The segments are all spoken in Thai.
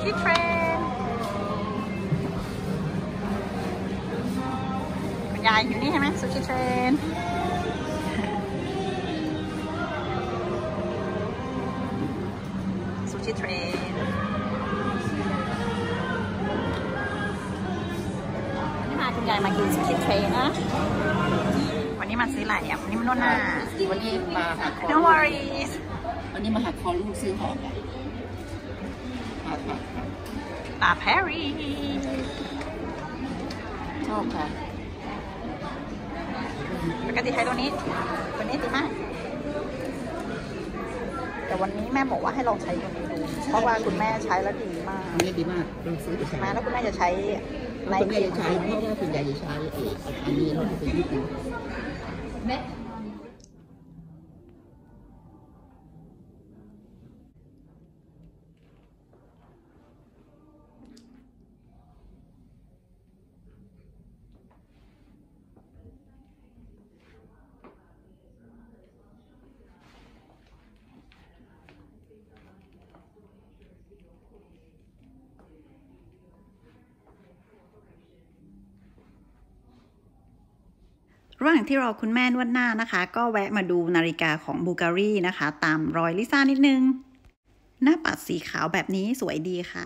ชิเทรนคุณยายอยู่นี่ใช่ไหมซูชิเทรนซูชิเทรนวันนี้มาคุณยายมากินซูชิเทรนนะวันนี้มาซื้ออะไรอ่ะวันนี้มานวดหน้าวันนี้มาหักคอ No worries วันนี้มาหักคอลูกซื้อของลาแพรีชอบค่ะปกติใช้ตัวนี้ดีมากแต่วันนี้แม่บอกว่าให้ลองใช้ตัวนี้ดูเพราะว่าคุณแม่ใช้แล้วดีมากอันนี้ดีมากลองซื้อใช่ไหมแล้วคุณแม่จะใช้ในคุณแม่จะใช้เพราะว่าคุณยายจะใช้อันนี้เราจะยืดแม่ระหว่างที่รอคุณแม่นวดหน้านะคะก็แวะมาดูนาฬิกาของบูการีนะคะตามรอยลิซ่านิดนึงหน้าปัดสีขาวแบบนี้สวยดีค่ะ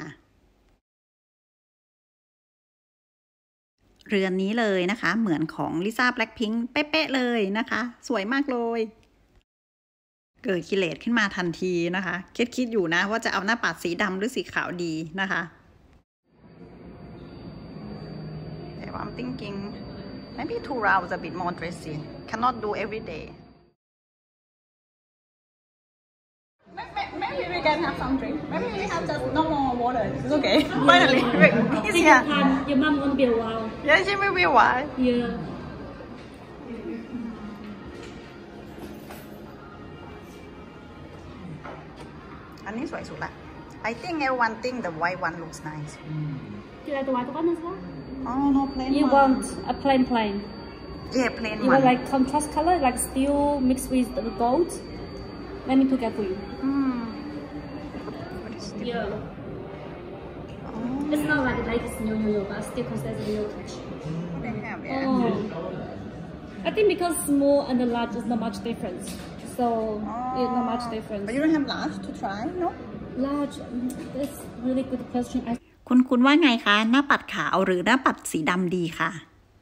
เรือนนี้เลยนะคะเหมือนของลิซ่าแบล็คพิงค์เป๊ะๆเลยนะคะสวยมากเลยเกิดกิเลสขึ้นมาทันทีนะคะคิดอยู่นะว่าจะเอาหน้าปัดสีดำหรือสีขาวดีนะคะแต่ว่า I'm thinking maybe 2 rounds a bit more dressy. Cannot do every day. Maybe we can have some drink. Maybe we have just no more water. It's okay. Finally, he's here. Your mom won't be a while. Yeah, she will be a while. Yeah. And this one is good. I think everyone think the white one looks nice. Do you like the white one as well? Oh, no plain You one. want a plain? Yeah, plain you one. Want like contrast color, like steel mixed with the gold? Let me get for you. What is this? Yeah. Oh. It's not like the latest new, but still considers a real touch. They have, yeah. Oh. I think because small and the large is not much difference. So, it's not much difference. But you don't have large to try, no? Large, that's really good question. คุณว่าไงคะหน้าปัดขาวหรือหน้าปัดสีดำดีค่ะ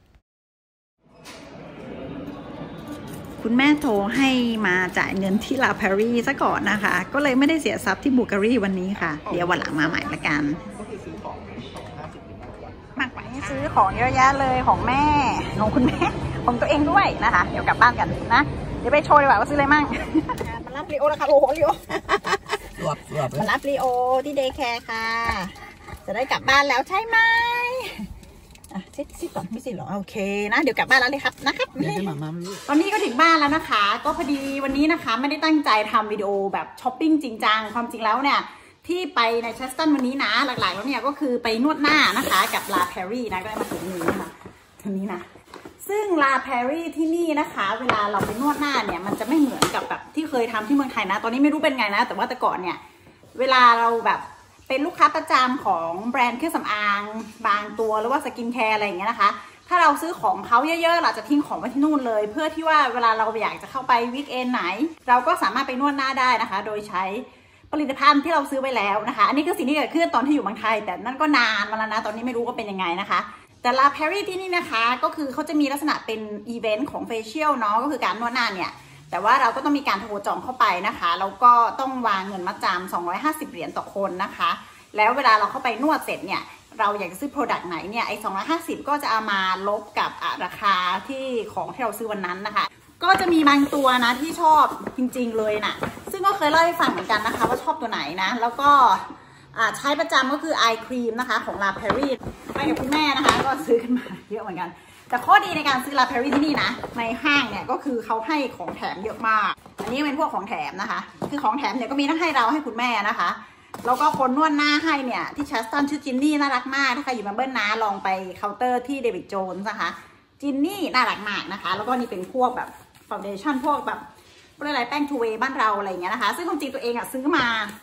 คุณแม่โทรให้มาจ่ายเงินที่ลาแพรีซะก่อนนะคะก็เลยไม่ได้เสียทรัพย์ที่บูการีวันนี้ค่ะเดี๋ยววันหลังมาใหม่ละกันมากกว่าซื้อของเยอะแยะเลยของแม่ของคุณแม่ของตัวเองด้วยนะคะเดี๋ยวกลับบ้านกันนะเดี๋ยวไปโชว์ดีกว่าว่าซื้ออะไรมั่งมารับลีโอนะคะโอ้โหลีโอมารับลีโอที่เดย์แคร์ค่ะจะได้กลับบ้านแล้วใช่ไหมซิก่อนไม่สิหรอโอเคนะเดี๋ยวกลับบ้านแล้วเลยครับนะครับตอนนี้ก็ถึงบ้านแล้วนะคะก็พอดีวันนี้นะคะไม่ได้ตั้งใจทำวิดีโอแบบช้อปปิ้งจริงจังความจริงแล้วเนี่ยที่ไปในเชสตันวันนี้นะหลักๆแล้วเนี่ยก็คือไปนวดหน้านะคะกับลาแพรีนะก็ได้มาถึงนี้นะคะทีนี้นะซึ่งลาแพรีที่นี่นะคะเวลาเราไปนวดหน้าเนี่ยมันจะไม่เหมือนกับแบบที่เคยทำที่เมืองไทยนะตอนนี้ไม่รู้เป็นไงนะแต่ว่าแต่ก่อนเนี่ยเวลาเราแบบเป็นลูกค้าประจำของแบรนด์เครื่องสำอางบางตัวหรือว่าสกินแคร์อะไรอย่างเงี้ยนะคะถ้าเราซื้อของเขาเยอะๆเราจะทิ้งของไว้ที่นู่นเลยเพื่อที่ว่าเวลาเราอยากจะเข้าไปวีคเอนไหนเราก็สามารถไปนวดหน้าได้นะคะโดยใช้ผลิตภัณฑ์ที่เราซื้อไว้แล้วนะคะอันนี้คือสิ่งที่เกิดขึ้นตอนที่อยู่เมืองไทยแต่นั่นก็นานมาแล้วนะตอนนี้ไม่รู้ว่าเป็นยังไงนะคะแต่ลาแพรีที่นี่นะคะก็คือเขาจะมีลักษณะเป็นอีเวนต์ของเฟเชียลเนาะก็คือการนวดหน้าเนี่ยแต่ว่าเราก็ต้องมีการโทรจองเข้าไปนะคะแล้วก็ต้องวางเงินมัดจำ250 เหรียญต่อคนนะคะแล้วเวลาเราเข้าไปนวดเสร็จเนี่ยเราอยากจะซื้อ Product ไหนเนี่ยไอ้250ก็จะเอามาลบกับราคาที่ของที่เราซื้อวันนั้นนะคะก็จะมีบางตัวนะที่ชอบจริงๆเลยนะซึ่งก็เคยเล่าให้ฟังเหมือนกันนะคะว่าชอบตัวไหนนะแล้วก็ใช้ประจำก็คือไอครีมนะคะของลาแพรีไปกับคุณแม่นะคะก็ซื้อกันมาเยอะเหมือนกันแต่ข้อดีในการซื้อลาแพรีที่นี่นะในห้างเนี่ยก็คือเขาให้ของแถมเยอะมากอันนี้เป็นพวกของแถมนะคะคือของแถมเนี่ยก็มีทั้งให้เราให้คุณแม่นะคะแล้วก็คนนวดหน้าให้เนี่ยที่ชัสตันชื่อจินนี่น่ารักมากถ้าใครอยู่เมลเบิร์นนะลองไปเคาน์เตอร์ที่เดวิดโจนส์นะคะจินนี่น่ารักมากนะคะแล้วก็นี่เป็นพวกแบบฟาวเดชั่นพวกแบบอะไรแป้งทูเวย์บ้านเราอะไรอย่างเงี้ยนะคะซึ่งความจริงตัวเองซื้อมา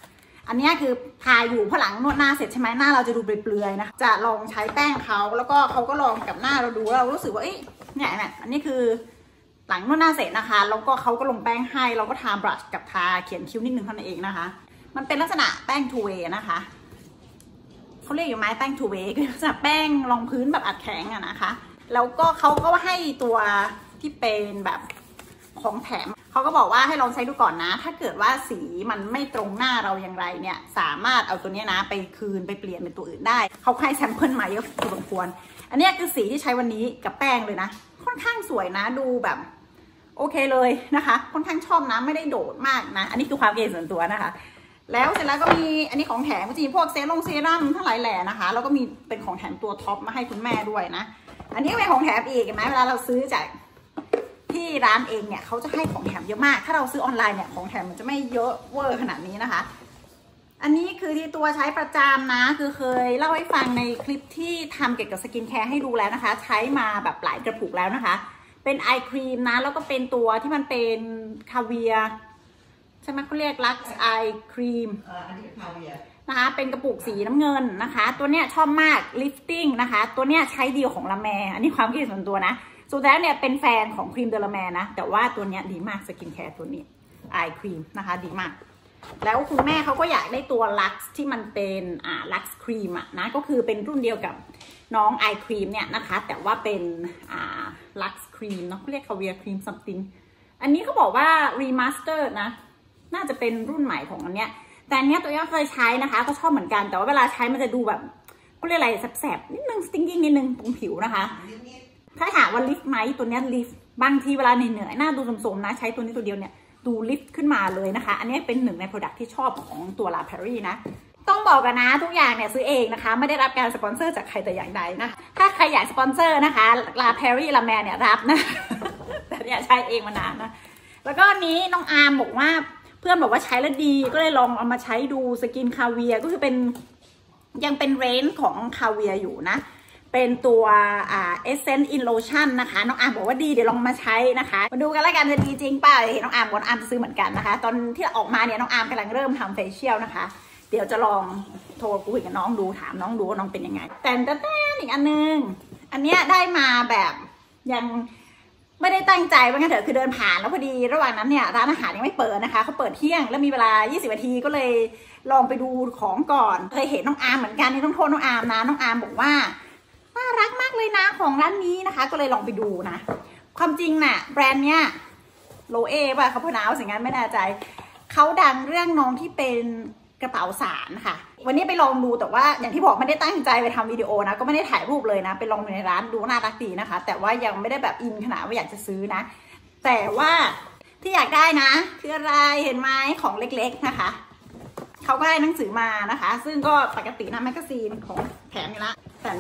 อันนี้คือทาอยู่พอหลังนวดหน้าเสร็จใช่ไหมหน้าเราจะดูเปลือยๆนะจะลองใช้แป้งเขาแล้วก็เขาก็ลองกับหน้าเราดูเรารู้สึกว่าเนี่ยอันนี้คือหลังนวดหน้าเสร็จนะคะแล้วก็เขาก็ลงแป้งให้เราก็ทาบรัชกับทาเขียนคิ้วนิดนึงเท่านั้นเองนะคะมันเป็นลักษณะแป้ง two way นะคะเขาเรียกอยู่ไหมแป้ง two way คือลักษณะแป้งรองพื้นแบบอัดแข็งอะนะคะแล้วก็เขาก็ให้ตัวที่เป็นแบบของแถมเขาก็บอกว่าให้ลองใช้ดูก่อนนะถ้าเกิดว่าสีมันไม่ตรงหน้าเราอย่างไรเนี่ยสามารถเอาตัวนี้นะไปคืนไปเปลี่ยนเป็นตัวอื่นได้เขาให้แซมเปิลมาเยอะพอสมควรอันนี้คือสีที่ใช้วันนี้กับแป้งเลยนะค่อนข้างสวยนะดูแบบโอเคเลยนะคะค่อนข้างชอบนะไม่ได้โดดมากนะอันนี้คือความเก๋ส่วนตัวนะคะแล้วเสร็จแล้วก็มีอันนี้ของแถมจริงพวกเซรั่มทั้งหลายแหล่นะคะแล้วก็มีเป็นของแถมตัวท็อปมาให้คุณแม่ด้วยนะอันนี้เป็นของแถมอีกเห็นไหมเวลาเราซื้อจากที่ร้านเองเนี่ยเขาจะให้ของแถมเยอะมากถ้าเราซื้อออนไลน์เนี่ยของแถมมันจะไม่เยอะเวอร์ขนาดนี้นะคะอันนี้คือที่ตัวใช้ประจำนะคือเคยเล่าให้ฟังในคลิปที่ทำเกี่ยวกับสกินแคร์ให้ดูแล้วนะคะใช้มาแบบหลายกระปุกแล้วนะคะเป็นไอครีมนะแล้วก็เป็นตัวที่มันเป็นคาเวียใช่ไหมเขาเรียกลักซ์ไอครีมอันนี้คาเวียนะคะเป็นกระปุกสีน้ำเงินนะคะตัวเนี้ยชอบมากลิฟติ้งนะคะตัวเนี้ยใช้ดีของละแมอันนี้ความคิดส่วนตัวนะสุดแล้วเนี่ยเป็นแฟนของครีมเดลาแมนะแต่ว่าตัวเนี้ยดีมากสกินแคร์ตัวนี้ไอครีมนะคะดีมากแล้วคุณแม่เขาก็อยากได้ตัวลักซ์ที่มันเป็นลักซ์ครีมนะก็คือเป็นรุ่นเดียวกับน้องไอครีมเนี่ยนะคะแต่ว่าเป็นลักซ์ครีมเนาะเขาเรียกคาเวียครีมซัมติงอันนี้เขาบอกว่ารีมาสเตอร์นะน่าจะเป็นรุ่นใหม่ของอันเนี้ยแต่อันเนี้ยตัวย่าเคยใช้นะคะก็ชอบเหมือนกันแต่ว่าเวลาใช้มันจะดูแบบก็เรียกอะไรแสบๆนิดนึงสติ้งกิ้งนิดนึงตรงผิวนะคะถ้าถามว่าลิฟต์ไหมตัวนี้ลิฟต์บางทีเวลาเหนื่อยหน้าดูสมๆนะใช้ตัวนี้ตัวเดียวเนี่ยดูลิฟต์ขึ้นมาเลยนะคะอันนี้เป็นหนึ่งในโปรดักที่ชอบของตัวลาแพรรี่นะต้องบอกกันนะทุกอย่างเนี่ยซื้อเองนะคะไม่ได้รับการสปอนเซอร์จากใครแต่อย่างใดนะถ้าใครอยากสปอนเซอร์นะคะลาแพรรี่ลาแมเนี่ยรับนะ แต่เนี่ยใช้เองมานานนะแล้วก็นี้น้องอาร์มบอกว่าเพื่อนบอกว่าใช้แล้วดีก็เลยลองเอามาใช้ดูสกินคาเวียก็คือเป็นยังเป็นเรนจ์ของคาเวียอยู่นะเป็นตัวEssence in Lotion นะคะน้องอาร์มบอกว่าดีเดี๋ยวลองมาใช้นะคะมาดูกันแล้วกันจะดีจริงป่ะเห็นน้องอาร์มบอกน้องอาร์มจะซื้อเหมือนกันนะคะตอนที่ออกมาเนี่ยน้องอาร์มกำลังเริ่มทำเฟเชียลนะคะเดี๋ยวจะลองโทรคุยกับน้องดูถามน้องดูว่าน้องเป็นยังไงแต่อีกอันนึงอันเนี้ยได้มาแบบยังไม่ได้ตั้งใจว่างั้นเถอะคือเดินผ่านแล้วพอดีระหว่างนั้นเนี่ยร้านอาหารยังไม่เปิดนะคะเขาเปิดเที่ยงแล้วมีเวลา20 นาทีก็เลยลองไปดูของก่อนเคยเห็นน้องอาร์มเหมือนกันที่ต้องโทษน้องอาร์มนะน้องอาร์มบอกว่าน่ารักมากเลยนะของร้านนี้นะคะก็เลยลองไปดูนะความจริงน่ะแบรนด์เนี้ยโลเอป่ะเขาพูดนะว่าสิ่งนั้นไม่แน่ใจเขาดังเรื่องน้องที่เป็นกระเป๋าสารค่ะวันนี้ไปลองดูแต่ว่าอย่างที่บอกไม่ได้ตั้งใจไปทำวิดีโอนะก็ไม่ได้ถ่ายรูปเลยนะไปลองดูในร้านดูน่ารักดีนะคะแต่ว่ายังไม่ได้แบบอินขนาดว่าอยากจะซื้อนะแต่ว่าที่อยากได้นะคืออะไรเห็นไหมของเล็กๆนะคะเขาก็ได้หนังสือมานะคะซึ่งก็ปกตินะแมกกาซีนของแถมอยู่ละแต่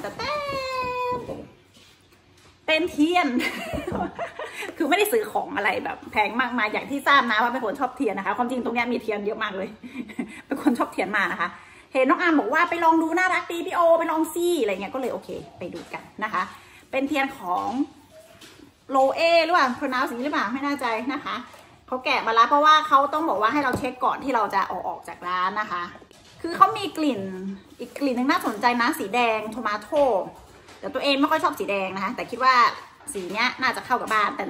เป็นเทียน คือไม่ได้ซื้อของอะไรแบบแพงมากมายอย่างที่ทราบนะว่าเป็นคนชอบเทียนนะคะความจริงตรงนี้มีเทียนเยอะมากเลย เป็นคนชอบเทียนมานะคะเห็นน้องอาร์มบอกว่าไปลองดูน่ารักดีพี่โอไปลองซี่อะไรเงี้ยก็เลยโอเคไปดูกันนะคะเป็นเทียนของโลเอหรือเปล่า pronounce หรือเปล่าไม่แน่ใจนะคะเขาแกะมาแล้วเพราะว่าเขาต้องบอกว่าให้เราเช็คก่อนที่เราจะออกจากร้านนะคะคือเขามีกลิ่นอีกกลิ่นหนึ่งน่าสนใจนะสีแดงโทมาโต้แต่ตัวเองไม่ค่อยชอบสีแดงนะคะแต่คิดว่าสีเนี้ยน่าจะเข้ากับบ้านแต่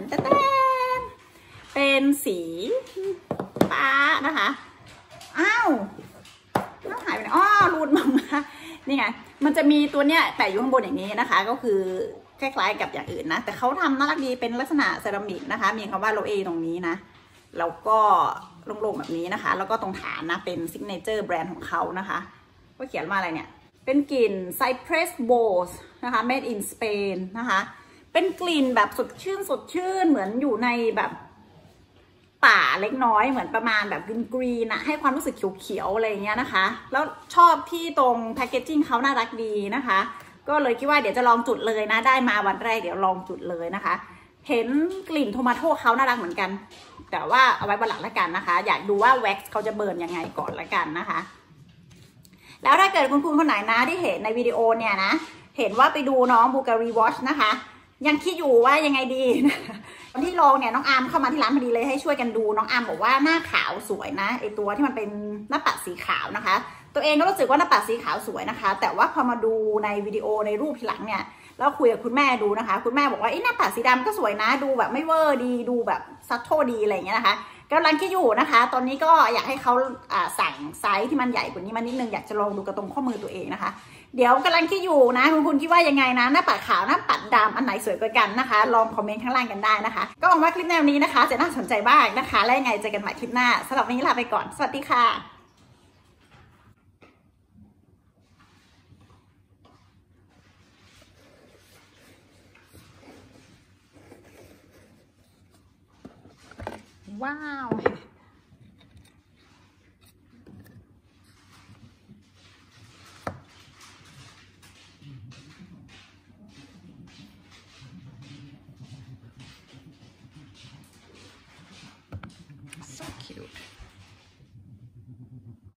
เป็นสีฟ้านะคะอ้าวน้ำหายไปไหนอ้อรูดมานี่ไงมันจะมีตัวเนี้ยแปะอยู่ข้างบนอย่างนี้นะคะก็คือคล้ายๆกับอย่างอื่นนะแต่เขาทำน่ารักดีเป็นลักษณะเซรามิกนะคะมีคำว่าโลเอตรงนี้นะแล้วก็โล่งๆแบบนี้นะคะแล้วก็ตรงฐานนะเป็นซิกเนเจอร์แบรนด์ของเขานะคะก็เขียนว่าอะไรเนี่ยเป็นกลิ่น Cypress Bose นะคะ Made in Spain นะคะเป็นกลิ่นแบบสดชื่นเหมือนอยู่ในแบบป่าเล็กน้อยเหมือนประมาณแบบกรีนนะให้ความรู้สึกเขียวๆอะไรเงี้ยนะคะแล้วชอบที่ตรงแพคเกจจิ้งเขาน่ารักดีนะคะก็เลยคิดว่าเดี๋ยวจะลองจุดเลยนะได้มาวันแรกเดี๋ยวลองจุดเลยนะคะเห็นกลิ่นโทมาโต้เขาน่ารักเหมือนกันแต่ว่าเอาไว้วันหลังละกันนะคะอยากดูว่าแว็กซ์เขาจะเบิร์นยังไงก่อนละกันนะคะแล้วถ้าเกิดคุณคนไหนนะที่เห็นในวิดีโอเนี่ยนะเห็นว่าไปดูน้องบูการีวอชนะคะยังคิดอยู่ว่ายังไงดีที่ลองเนี่ยน้องอาร์มเข้ามาที่ร้านพอดีเลยให้ช่วยกันดูน้องอาร์มบอกว่าหน้าขาวสวยนะไอตัวที่มันเป็นหน้าปัดสีขาวนะคะตัวเองก็รู้สึกว่าหน้าปัดสีขาวสวยนะคะแต่ว่าพอมาดูในวิดีโอในรูปทีหลังเนี่ยแล้วคุยกับคุณแม่ดูนะคะคุณแม่บอกว่าหน้าปัดสีดำก็สวยนะดูแบบไม่เวอร์ดีดูแบบซัตโทดีอะไรอย่างเงี้ยนะคะกำลังคิดอยู่นะคะตอนนี้ก็อยากให้เขาสั่งไซส์ที่มันใหญ่กว่านี้มานิดนึงอยากจะลองดูกระตรงข้อมือตัวเองนะคะเดี๋ยวกำลังคิดอยู่นะคุณคิดว่ายังไงนะหน้าปัดขาวหน้าปัดดำอันไหนสวยกว่ากันนะคะลองคอมเมนต์ข้างล่างกันได้นะคะก็หวังว่าคลิปแนวนี้นะคะจะน่าสนใจบ้างนะคะและยังไงเจอกันใหม่คลิปหน้าสำหรับวันนี้ลาไปก่อนสวัสดีค่ะว้าว